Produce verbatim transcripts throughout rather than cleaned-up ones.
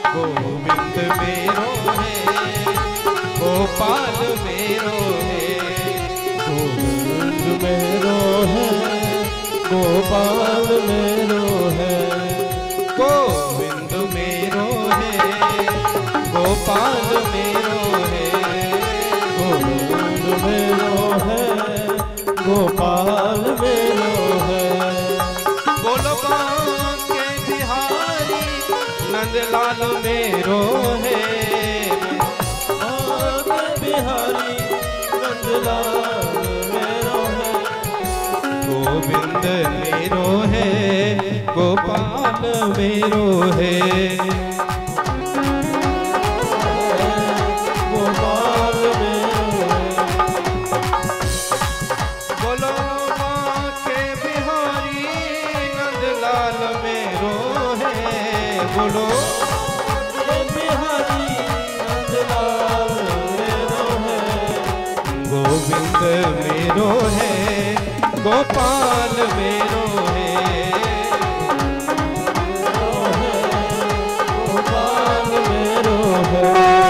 गोविंद मेरो है, गोपाल मेरो है, गोविंद मेरो है, गोपाल मेरो है, गोविंद मेरो है, गोपाल मेरो है, गोविंद मेरो है, गोपाल मेरो है। बोलो बांके बिहारी नंदलाल मेरो है, बांके बिहारी नंदलाल मेरो है, गोविंद मेरो है, गोपाल मेरो है, गोपाल मेरो है। बोलो बांके बिहारी नंदलाल मेरो है, बोलो बिहारी नंदलाल मेरो है, गोविंद मेरो है, गोपाल मेरो है, गोपाल मेरो है।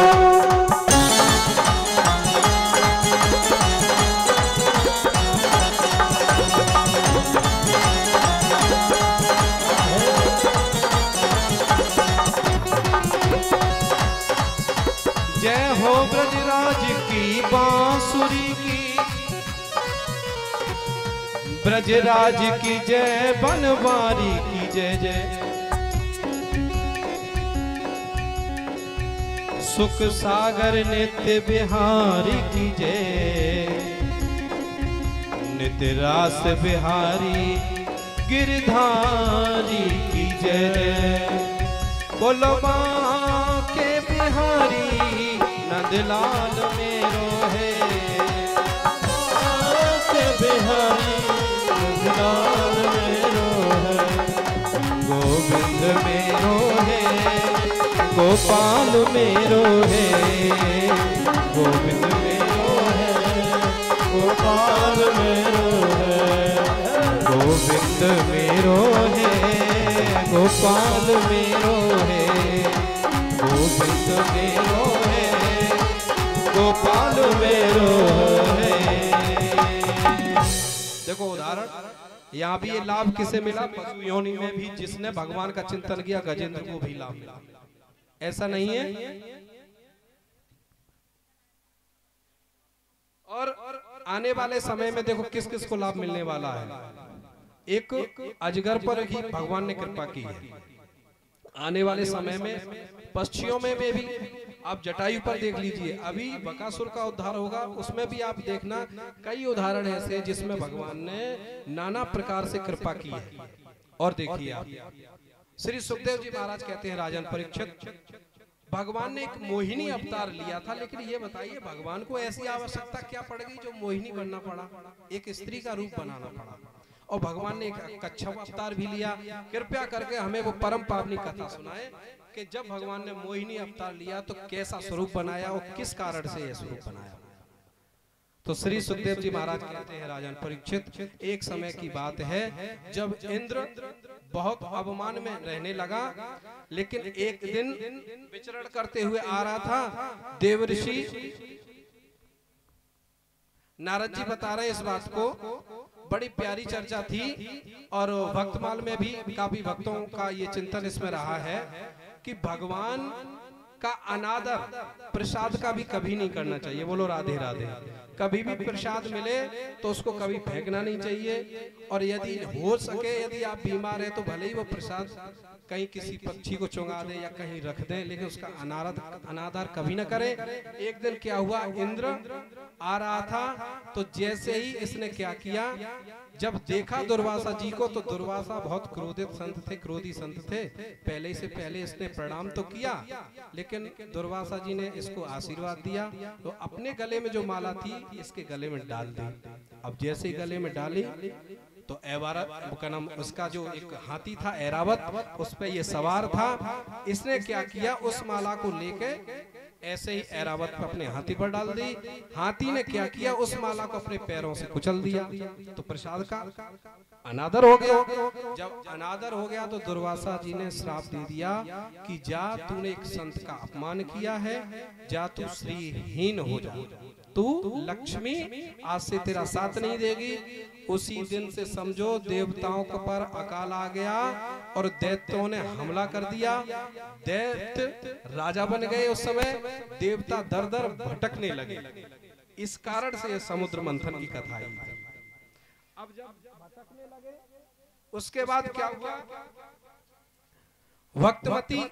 जय हो ब्रजराज की बांसुरी की, ब्रजराज की जय, बनवारी की जय जय, सुख सागर नित्य बिहारी की जय, नित्य रास बिहारी गिरधारी की जय। बोलो बांके बिहारी नंदलाल मेरो है, बांके बिहारी नंदलाल मेरो है, गोविंद मेरो है, गोपाल मेरो है, गोविंद मेरो है, गोपाल मेरो है, गोविंद मेरो है, गोपाल मेरो है, गोविंद मेरो है, गोपाल मेरो है। देखो उदाहरण, यहाँ भी ये लाभ किसे मिला? पशु योनि में भी जिसने भगवान का चिंतन किया गजेंद्र को भी लाभ मिला। ऐसा नहीं है? और आने वाले समय में देखो किस किस को लाभ मिलने वाला है। एक अजगर पर ही भगवान ने कृपा की है। आने वाले समय में पक्षियों में भी आप जटायु पर देख लीजिए, अभी बकासुर का उद्धार होगा, उसमें भी आप देखना कई उदाहरण ऐसे जिसमें भगवान ने नाना प्रकार से कृपा की है। और देखिए आप, श्री सुखदेव जी महाराज कहते हैं राजन परीक्षित, भगवान ने एक मोहिनी अवतार लिया था, लेकिन ये बताइए भगवान को ऐसी आवश्यकता क्या पड़ गई जो मोहिनी बनना पड़ा, एक स्त्री का रूप बनाना पड़ा। और भगवान ने एक कच्छप अवतार भी लिया। कृपया करके हमें वो परम पावनी कथा सुनाए कि जब भगवान ने मोहिनी अवतार लिया तो कैसा स्वरूप बनाया और किस कारण से यह स्वरूप बनाया। तो श्री सुखदेव जी महाराज कहते हैं राजन परीक्षित, एक समय की बात है जब इंद्र बहुत अवमान में रहने लगा, लेकिन एक दिन विचरण करते हुए आ रहा था, देवर्षि नारद जी बता रहे इस बात को, बड़ी प्यारी चर्चा थी। और भक्तमाल में भी काफी भक्तों का ये चिंतन इसमें रहा है कि भगवान का अनादर प्रसाद का भी कभी नहीं करना चाहिए। बोलो राधे राधे। कभी भी प्रसाद मिले तो उसको कभी फेंकना नहीं चाहिए। और यदि हो सके, यदि आप बीमार है तो भले ही वो प्रसाद कहीं किसी पक्षी को चुंगा दे या कहीं रख दे, लेकिन उसका अनादर अनादर कभी ना करें। एक दिन क्या हुआ, इंद्र आ रहा था तो जैसे ही इसने क्या किया, जब देखा दुर्वासा जी को, तो दुर्वासा बहुत क्रोधित संत थे, क्रोधी संत थे। पहले से पहले इसने प्रणाम तो किया, लेकिन दुर्वासा जी ने इसको आशीर्वाद दिया तो अपने गले में जो माला थी इसके गले में डाल दी। अब जैसे ही गले में डाली तो ऐरावत का नाम, उसका जो एक हाथी था ऐरावत, उस पे ये सवार था। इसने क्या किया, उस माला को लेके ऐसे ही ऐरावत पर अपने हाथी पर डाल दी। हाथी ने क्या किया, उस माला को अपने पैरों से कुचल दिया, तो प्रसाद का अनादर हो गया। जब अनादर हो गया तो दुर्वासा जी ने श्राप दे दिया कि जा तूने एक संत का अपमान किया है, जा तू श्रीहीन हो जा, तू लक्ष्मी आज से तेरा साथ नहीं देगी। उसी दिन से समझो देवताओं के पर अकाल आ गया और दैत्यों ने हमला कर दिया। दैत्य राजा बन गए। उस समय देवता दर दर भटकने लगे। इस कारण से समुद्र मंथन की कथा आई। अब जब भटकने लगे उसके बाद क्या हुआ, वक्तवती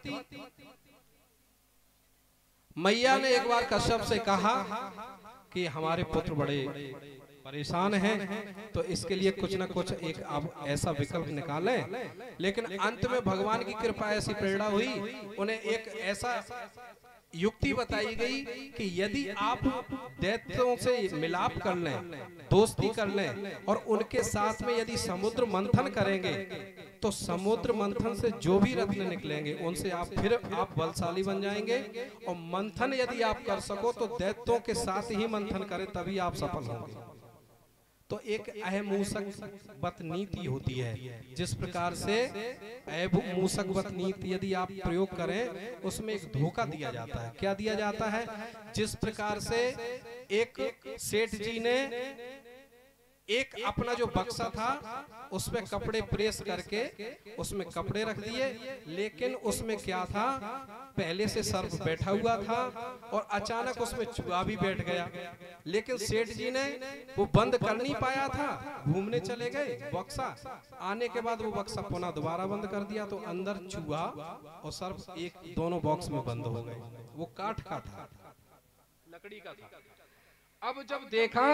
मैया ने एक बार कश्यप से कहा कि हमारे पुत्र बड़े परेशान हैं, तो इसके लिए कुछ ना कुछ एक आप ऐसा विकल्प निकालें। लेकिन अंत में भगवान की कृपा ऐसी प्रेरणा हुई, उन्हें एक ऐसा युक्ति बताई गई कि यदि आप दैत्यों से मिलाप कर लें, दोस्ती कर लें और उनके साथ में यदि समुद्र मंथन करेंगे तो समुद्र मंथन से जो भी रत्न निकलेंगे उनसे आप फिर आप बलशाली बन जाएंगे। और मंथन यदि आप कर सको तो दैत्यों के साथ ही मंथन करें, तभी आप सफल होंगे। तो एक अहमूसकवत नीति होती है, जिस प्रकार से अहमूसकवत नीति यदि आप प्रयोग करें उसमें एक धोखा दिया जाता है। क्या दिया जाता है, जिस प्रकार से एक सेठ जी ने एक अपना जो बक्सा था उसमें कपड़े प्रेस करके उसमें कपड़े रख दिए, लेकिन उसमें क्या था, पहले से सर्प बैठा हुआ था और अचानक उसमें चूहा भी बैठ गया। लेकिन सेठ जी ने वो बंद कर नहीं पाया था, घूमने चले गए, बक्सा आने के बाद वो बक्सा पुनः दोबारा बंद कर दिया, तो अंदर चूहा और सर्प एक दोनों बॉक्स में बंद हो गए। वो काठ का था, लकड़ी का था। अब जब देखा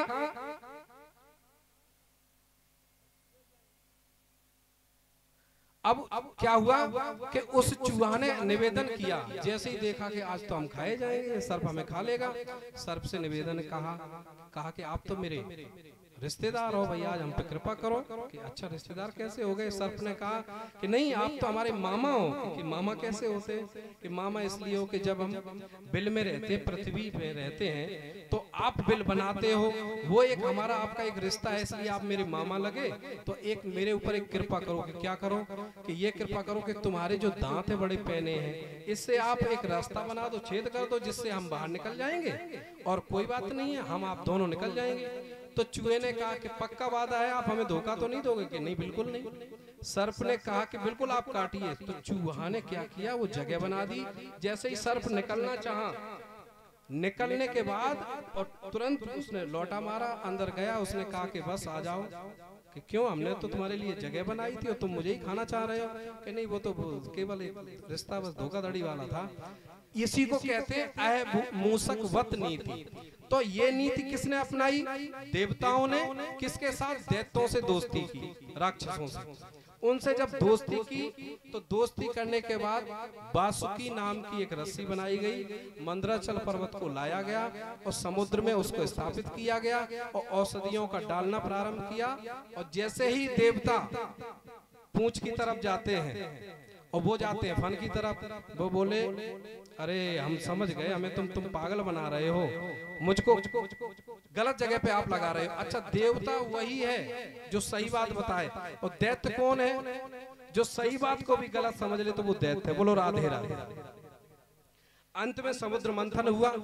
अब अब क्या हुआ कि उस चूहा ने निवेदन किया, जैसे ही देखा कि आज तो हम खाए जाएंगे, सर्प हमें खा लेगा। सर्प से निवेदन कहा कहा कि आप तो मेरे रिश्तेदार हो भैया, आज हम पे कृपा करो। कि अच्छा रिश्तेदार कैसे हो गए? सर्प ने कहा कि नहीं, आप तो हमारे मामा हो। कि मामा कैसे होते? कि मामा इसलिए हो कि जब हम बिल में रहते, पृथ्वी पे रहते हैं, तो आप बिल बनाते हो, वो एक हमारा आपका एक रिश्ता है, इसलिए आप मेरे मामा लगे। तो एक मेरे ऊपर एक कृपा करो। कि क्या करो? कि ये कृपा करो कि तुम्हारे जो दांत है बड़े पैने हैं, इससे आप एक रास्ता बना दो, छेद कर दो, जिससे हम बाहर निकल जाएंगे और कोई बात नहीं है, हम आप दोनों निकल जाएंगे। तो चूहे ने कहा कि पक्का वादा है, आप हमें धोखा तो नहीं दोगे? कि नहीं, बिल्कुल नहीं। सर्प ने कहा कि बिल्कुल आप काटिए। तो चूहा ने क्या किया, वो जगह बना दी। जैसे ही सर्प निकलना चाहा, निकलने के बाद और तुरंत उसने लौटा मारा, अंदर गया, उसने कहा कि बस आ जाओ। कि क्यों, हमने तो तुम्हारे लिए जगह बनाई थी और तुम मुझे ही खाना चाह रहे हो? कि नहीं, वो तो केवल एक रिश्ता बस धोखाधड़ी वाला था। इसी को कहते हैं अहमूसकवत नीति। तो ये नीति किसने अपनाई? देवताओं ने। किसके साथ? दैत्यों से दोस्ती की, राक्षसों से। उनसे जब दोस्ती की तो दोस्ती करने के बाद बासुकी नाम की एक रस्सी बनाई गई, मंदराचल पर्वत को लाया गया और समुद्र में उसको स्थापित किया गया और औषधियों का डालना प्रारंभ किया। और जैसे ही देवता पूंछ की तरफ जाते हैं और वो जाते हैं फन की तरफ, वो बोले अरे हम समझ गए, हमें तुम तुम पागल बना रहे हो, मुझको गलत जगह पे आप लगा रहे हो। अच्छा, देवता वही है जो सही बात बताए, और दैत्य कौन है? जो सही बात को भी गलत समझ ले तो वो दैत्य है। बोलो राधे राधे। अंत में समुद्र मंथन हुआ।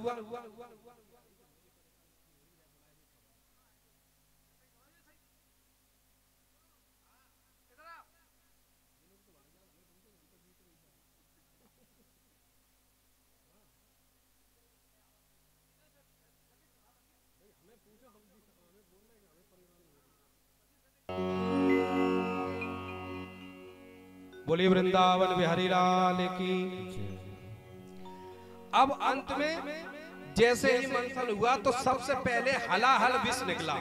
बोलिए वृंदावन बिहारी लाल की। अब अंत में जैसे ही मंथन हुआ तो सबसे पहले हलाहल विष निकला,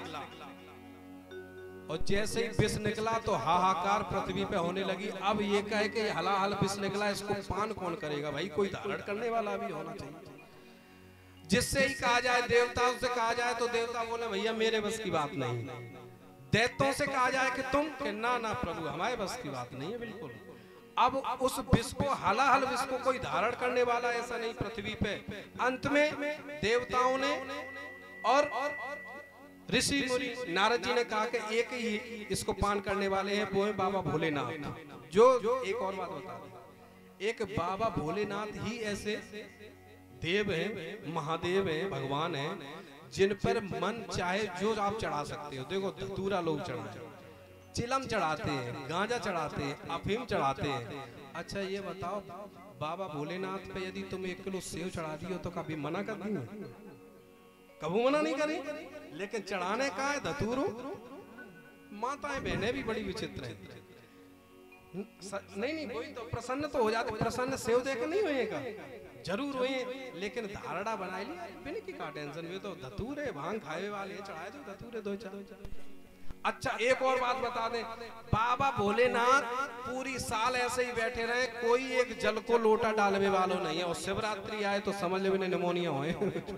और जैसे ही विष निकला तो हाहाकार पृथ्वी पे होने लगी। अब ये कहे कि हलाहल विष निकला, इसको पान कौन करेगा? भाई कोई धारण करने वाला भी होना चाहिए। जिससे ही कहा जाए, देवताओं से कहा जाए तो देवता बोले भैया मेरे बस की बात नहीं। दैत्यों से कहा जाए कि तुम, कि ना ना प्रभु हमारे बस की बात नहीं है बिल्कुल। अब उस विष को हलाहल विष को कोई धारण करने वाला ऐसा नहीं पृथ्वी पे। अंत में देवताओं ने और ऋषि मुनि नारद जी ने कहा कि एक ही इसको पान करने वाले हैं, वो है बाबा भोलेनाथ। जो एक और बात बता दें, एक बाबा भोलेनाथ ही ऐसे देव हैं, महादेव हैं, भगवान हैं, जिन पर मन चाहे जो आप चढ़ा सकते हो। देखो धतूरा लोग चढ़ाते, चिलम चढ़ाते हैं, गांजा चढ़ाते हैं, अफीम चढ़ाते हैं। अच्छा ये बताओ, बाबा भोलेनाथ पे यदि तुम एक किलो सेव चढ़ा दियो तो कभी मना कर दी? कभी मना नहीं करी। लेकिन चढ़ाने का है धतूरो। माताएं बहनें भी बड़ी विचित्र हैं। नहीं नहीं कोई तो प्रसन्न तो हो जाते, प्रसन्न सेव देकर नहीं होएगा, जरूर हुए, लेकिन धारणा बनाई ली बिना की का टेंशन में तो धतूरे भांग खाए वाले चढ़ाए तो धतूरे दो चार। अच्छा एक और बात बता दें, बाबा भोलेनाथ पूरी साल ऐसे ही बैठे रहे, कोई एक जल को लोटा डालने वालों नहीं है। और शिवरात्रि आए तो समझ ले निमोनिया होए।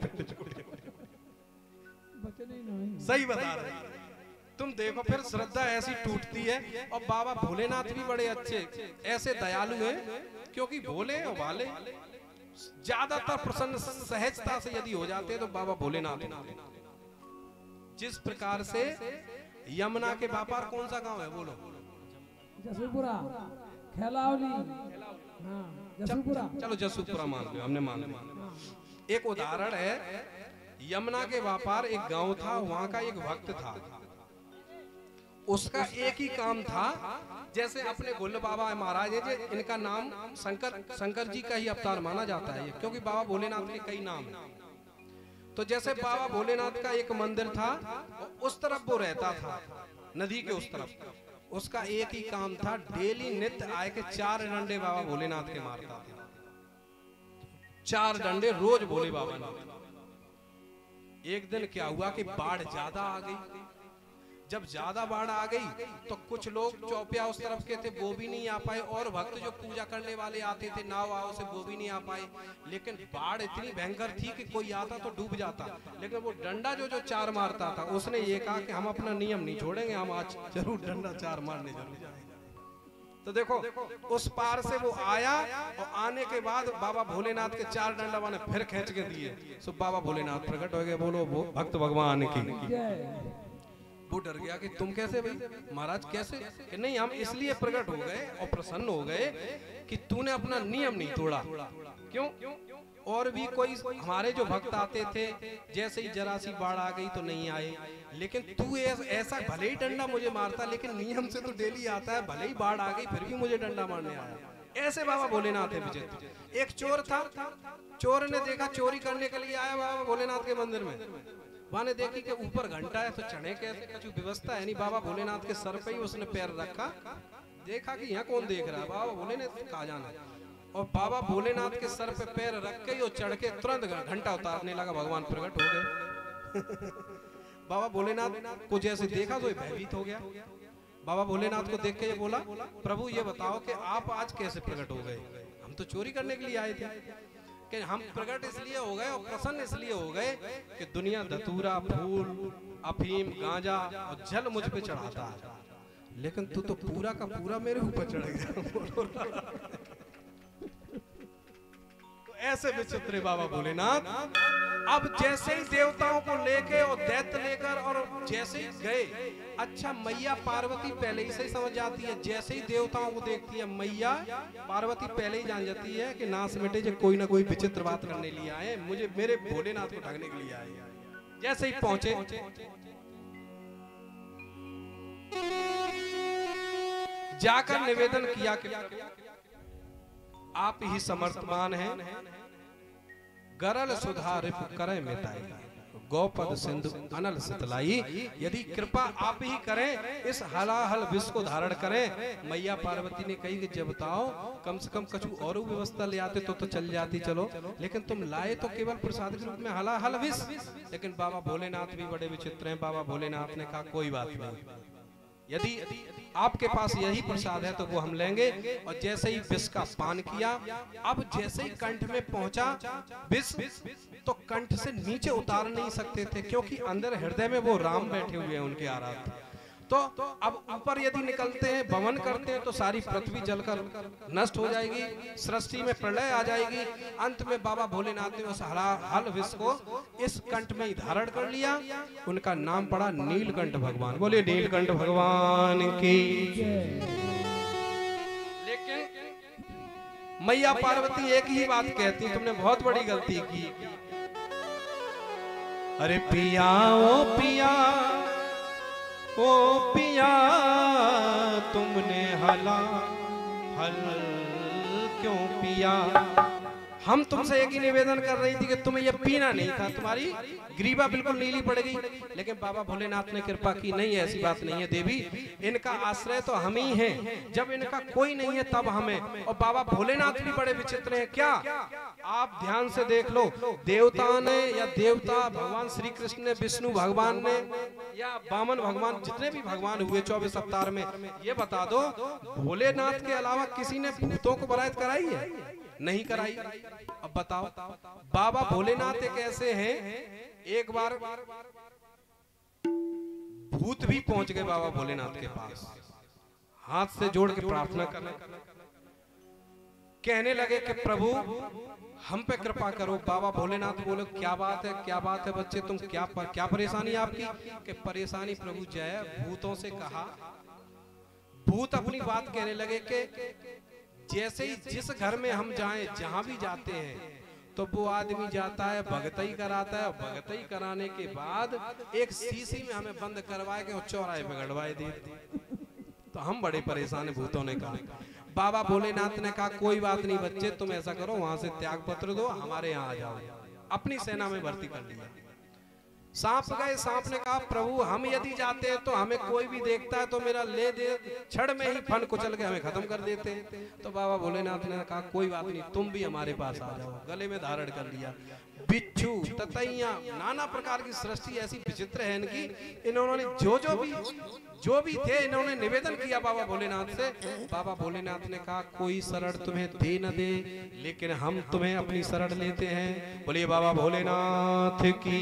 सही बता रहे तुम। देखो फिर श्रद्धा ऐसी टूटती है। और बाबा भोलेनाथ भी बड़े अच्छे ऐसे दयालु हैं, क्योंकि भोले और भाले ज्यादातर प्रसन्न सहजता से यदि हो जाते हैं तो बाबा भोलेनाथ। जिस प्रकार से यमुना के व्यापार, कौन सा गांव है बोलो? जसूपुरा, खेलावली, हाँ, जसूपुरा। चलो जसूपुरा मान लो, हमने मान लिया। एक उदाहरण है, यमुना के व्यापार एक गांव था, वहां का एक भक्त था, उसका एक ही काम था, जैसे अपने गोल्ल बाबा महाराज है, इनका नाम शंकर शंकर जी का ही अवतार माना जाता है, क्योंकि बाबा भोलेनाथ के कई नाम हैं। तो जैसे बाबा भोलेनाथ का एक मंदिर था, उस तरफ वो रहता था, नदी के उस तरफ। उसका एक ही काम था, डेली नित्य आए के चार डंडे बाबा भोलेनाथ के मारता था। चार डंडे रोज भोले बाबा ने। एक दिन क्या हुआ कि बाढ़ ज्यादा आ गई। जब ज्यादा बाढ़ आ गई तो कुछ लोग चौपिया उस तरफ के थे, वो भी नहीं आ पाए, और भक्त जो पूजा करने वाले आते थे नाव आओ से, वो भी नहीं आ पाए। लेकिन बाढ़ इतनी भयंकर थी कि कोई आता तो डूब जाता। लेकिन वो डंडा जो जो चार मारता था, उसने ये कहा कि हम अपना नियम नहीं छोड़ेंगे, हम आज जरूर डंडा चार मारने जरूर जाएंगे। तो देखो उस पार से वो आया, और आने के बाद बाबा भोलेनाथ के चार डंडा मैंने फिर खींच के दिए। सो बाबा भोलेनाथ प्रकट हो गए, बोलो भक्त भगवान की। वो डर गया कि तुम कैसे भाई महाराज कैसे? कि नहीं, हम इसलिए प्रकट हो गए और प्रसन्न हो गए कि तूने अपना नियम नहीं तोड़ा। क्यों? और भी कोई हमारे जो भक्त आते थे, जैसे ही जरा सी बाढ़ आ गई तो नहीं आए, लेकिन तू ऐसा भले ही डंडा मुझे मारता, लेकिन नियम से तो डेली आता है, भले ही बाढ़ आ गई फिर भी मुझे डंडा मारने आया। ऐसे बाबा भोलेनाथ है विचित्र। एक चोर था, चोर ने देखा चोरी करने के लिए आया बाबा भोलेनाथ के मंदिर में, वहां ने देखी कि ऊपर घंटा है तो चढ़े कैसे, कुछ व्यवस्था है नहीं। बाबा भोलेनाथ के सर पे ही उसने पैर रखा, देखा कि यहाँ कौन देख रहा है, बाबा भोलेनाथ कहा जाना। और बाबा भोलेनाथ के सर पे पैर रख के वो चढ़ के तुरंत घंटा उतारने लगा, भगवान प्रकट हो गए। बाबा भोलेनाथ को जैसे देखा तो भयभीत हो गया। बाबा भोलेनाथ को देख के ये बोला, प्रभु ये बताओ कि आप आज कैसे प्रकट हो गए? हम तो चोरी करने के लिए आए थे। कि हम प्रकट इसलिए हो गए और प्रसन्न इसलिए हो गए कि दुनिया धतूरा, फूल, अफीम, गांजा और जल मुझ पे चढ़ाता है, लेकिन तू तो पूरा का पूरा मेरे ऊपर चढ़ गया। तो ऐसे विचित्र बाबा भोलेनाथ। अब जैसे ही देवताओं को लेके और दैत्य लेकर और जैसे ही गए, अच्छा मैया पार्वती पहले ही से समझ जाती है, जैसे ही देवताओं को देखती है मैया पार्वती पहले ही जान जाती है कि नाश मिटे जो कोई ना कोई विचित्र बात करने लिए आए, मुझे मेरे भोलेनाथ को ठगने के लिए आए। जैसे ही पहुंचे जाकर निवेदन किया कि आप ही समर्थमान हैं, गरल सुधा रिपु करे मिटाई, गौपद सिंधु अनल सितलाई। यदि कृपा आप ही करें, इस हलाहल विष को धारण करें। मैया पार्वती ने कही कि जब बताओ कम से कम कछु और व्यवस्था ले आते तो तो चल जाती, चलो, लेकिन तुम लाए तो केवल प्रसाद के रूप में हलाहल विष। लेकिन बाबा भोलेनाथ भी बड़े विचित्र हैं। बाबा भोलेनाथ ने कहा कोई बात नहीं, यदि आपके पास यही प्रसाद है तो वो हम लेंगे। और जैसे ही विष का पान किया, अब जैसे ही कंठ में पहुंचा विष, तो कंठ से नीचे उतार नहीं सकते थे, क्योंकि अंदर हृदय में वो राम बैठे हुए हैं उनके आराध्य। तो अब ऊपर यदि निकलते हैं, वमन करते हैं, तो सारी पृथ्वी जलकर नष्ट हो जाएगी, सृष्टि में प्रलय आ जाएगी। अंत में बाबा भोलेनाथ ने उस हल विष को इस कंठ में ही धारण कर लिया। उनका नाम पड़ा नीलकंठ भगवान। बोलिए नीलकंठ भगवान की। लेकिन मैया पार्वती एक ही बात कहती, तुमने बहुत बड़ी गलती की। अरे पिया ओ पिया ओ पिया, तुमने हला हल क्यों पिया। हम तुमसे एक ही निवेदन कर रही थी कि तुम्हें यह पीना नहीं था, तुम्हारी ग्रीवा बिल्कुल नीली पड़ेगी। लेकिन बाबा भोलेनाथ ने कृपा की, नहीं ऐसी बात नहीं है देवी, इनका आश्रय तो हम ही हैं, जब इनका कोई नहीं है तब हमें। और बाबा भोलेनाथ भी बड़े विचित्र हैं। क्या आप ध्यान से देख लो, देवता ने या देवता भगवान श्री कृष्ण ने, विष्णु भगवान ने या वामन भगवान, जितने भी भगवान हुए चौबीस अवतार में, ये बता दो भोलेनाथ के अलावा किसी ने भूतों को बरात कराई है? नहीं कराई। अब बताओ, बाबा भोलेनाथ एक ऐसे हैं, एक बार भूत भी पहुंच गए बाबा भोलेनाथ के पास, हाथ से जोड़ के प्रार्थना करने, कहने लगे कि प्रभु हम पे कृपा करो। बाबा भोलेनाथ बोले क्या बात है, क्या बात है बच्चे, तुम क्या क्या परेशानी आपकी? कि परेशानी प्रभु जय, भूतों से कहा। भूत अपनी बात कहने लगे कि जैसे ही जिस घर में हम जाएं, जहां भी जाते हैं, तो वो आदमी जाता है भगतई कराता है, भगतई कराने के बाद एक शीशी में हमें बंद करवाए के चौराहे पे गड़वाए देते। तो हम बड़े परेशान है, भूतों ने कहा। बाबा भोलेनाथ ने कहा कोई बात नहीं बच्चे, तुम ऐसा करो, वहां से त्याग पत्र दो, हमारे यहाँ आ जाओ। अपनी सेना में भर्ती कर लिया। सांप गए, सांप ने कहा प्रभु हम यदि जाते हैं तो हमें कोई भी देखता है तो मेरा ले दे छड़ में ही फन कुचल के हमें खत्म कर देते हैं। तो बाबा भोलेनाथ ने कहा कोई बात नहीं, तुम भी हमारे पास आ जाओ। गले में धारण कर लिया। बिच्छू, ततैया, नाना प्रकार की सृष्टि ऐसी विचित्र है इनकी। इन्होंने जो जो भी जो भी थे, इन्होंने निवेदन किया बाबा भोलेनाथ से। बाबा भोलेनाथ ने कहा कोई शरण तुम्हें दे न दे, लेकिन हम तुम्हें अपनी शरण लेते हैं। बोलिए बाबा भोलेनाथ की।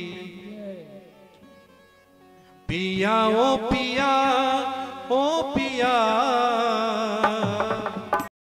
पिया ओ पिया ओ पिया,